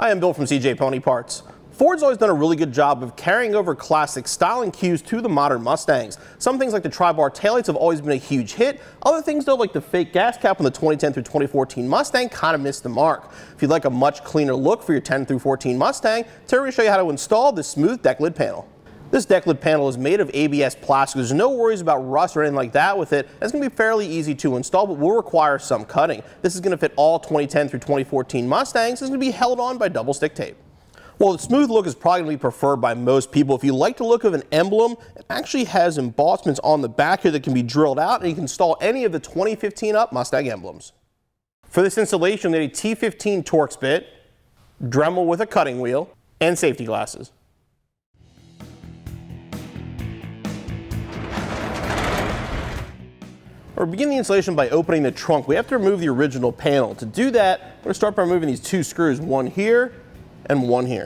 Hi, I'm Bill from CJ Pony Parts. Ford's always done a really good job of carrying over classic styling cues to the modern Mustangs. Some things like the tri-bar taillights have always been a huge hit. Other things though, like the fake gas cap on the 2010 through 2014 Mustang, kind of missed the mark. If you'd like a much cleaner look for your 10 through 14 Mustang, today we're going to show you how to install this smooth deck lid panel. This deck lid panel is made of ABS plastic. There's no worries about rust or anything like that with it. It's going to be fairly easy to install, but will require some cutting. This is going to fit all 2010 through 2014 Mustangs. It's going to be held on by double stick tape. Well, the smooth look is probably going to be preferred by most people. If you like the look of an emblem, it actually has embossments on the back here that can be drilled out, and you can install any of the 2015 up Mustang emblems. For this installation, we need a T15 Torx bit, Dremel with a cutting wheel, and safety glasses. We're beginning the installation by opening the trunk. We have to remove the original panel. To do that, we're going to start by removing these two screws, one here and one here.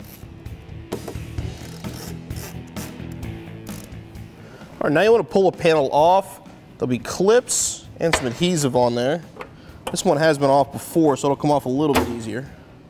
All right, now you want to pull the panel off. There'll be clips and some adhesive on there. This one has been off before, so it'll come off a little bit easier.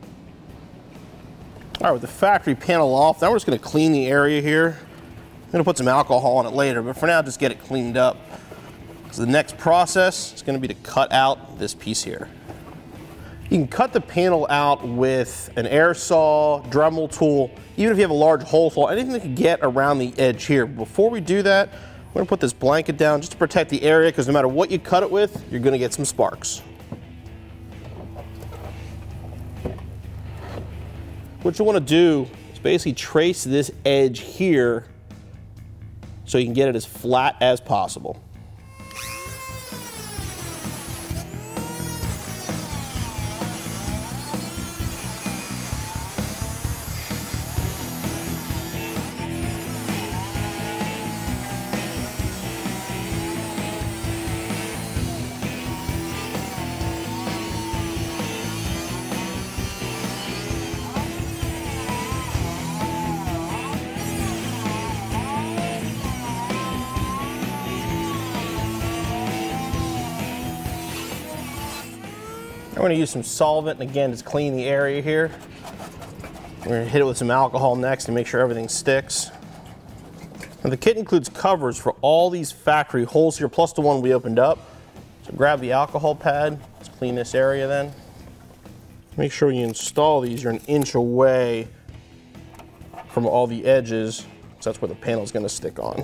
All right, with the factory panel off, now we're just going to clean the area here. I'm going to put some alcohol on it later, but for now, just get it cleaned up. So the next process is going to be to cut out this piece here. You can cut the panel out with an air saw, Dremel tool, even if you have a large hole saw, anything that can get around the edge here. Before we do that, we're going to put this blanket down just to protect the area, because no matter what you cut it with, you're going to get some sparks. What you want to do is basically trace this edge here so you can get it as flat as possible. We're going to use some solvent, and again, just clean the area here. We're going to hit it with some alcohol next to make sure everything sticks. Now, the kit includes covers for all these factory holes here, plus the one we opened up. So grab the alcohol pad, let's clean this area then. Make sure when you install these, you're an inch away from all the edges, because that's where the panel is going to stick on.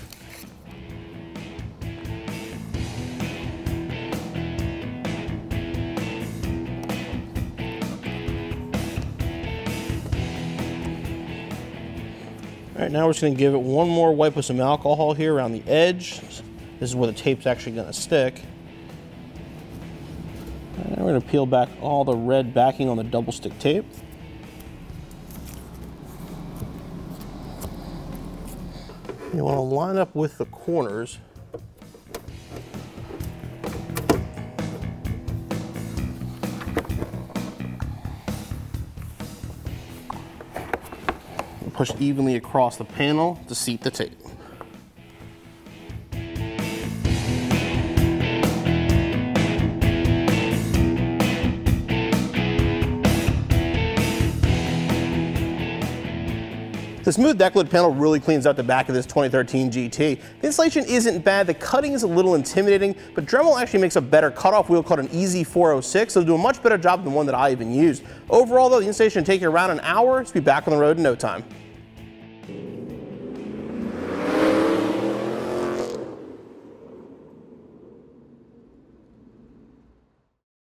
All right, now we're just going to give it one more wipe with some alcohol here around the edge. This is where the tape's actually going to stick. And we're going to peel back all the red backing on the double stick tape. You want to line up with the corners. Push evenly across the panel to seat the tape. The smooth deck lid panel really cleans out the back of this 2013 GT. The installation isn't bad, the cutting is a little intimidating, but Dremel actually makes a better cutoff wheel called an EZ406, so it'll do a much better job than one that I even used. Overall though, the installation will take you around an hour, so be back on the road in no time.